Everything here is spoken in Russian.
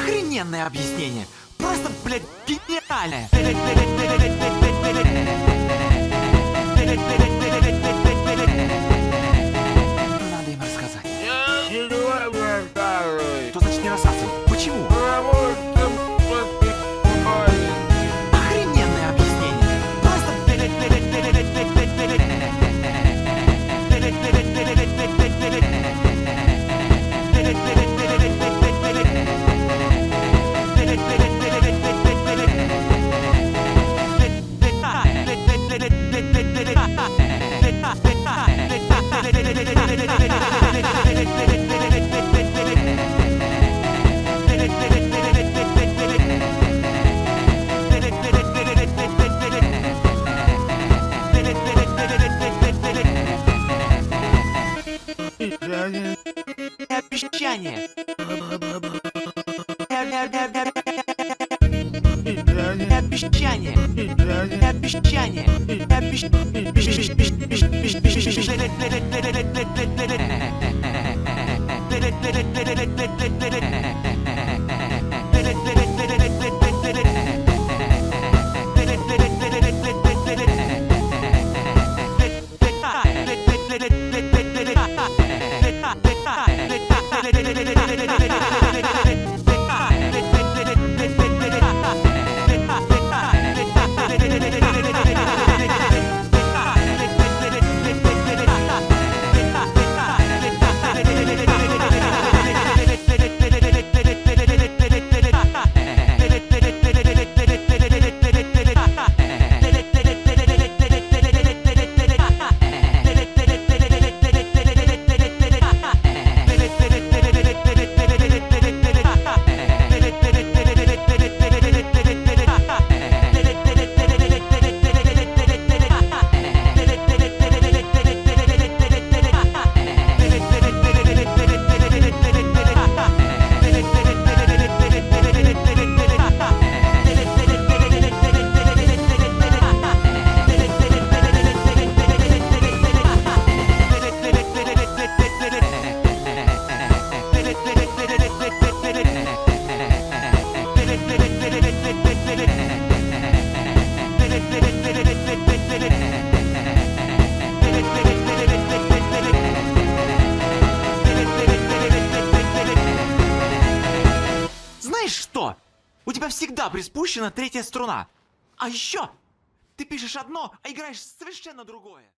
Охрененное объяснение. Просто, блядь, гениальное. Надо им рассказать. Что значит не рассказывай? Почему? Охрененное объяснение. Просто... Обещание. Обещание. Обещание. Знаешь что? У тебя всегда приспущена третья струна. А еще ты пишешь одно, а играешь совершенно другое.